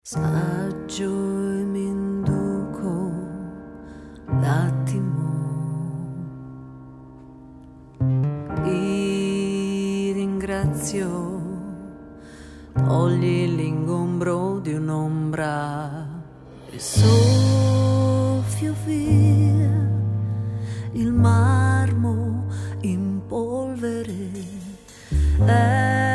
Saggio e mi induco l'attimo, ti ringrazio, togli l'ingombro di un'ombra e soffio via il marmo in polvere.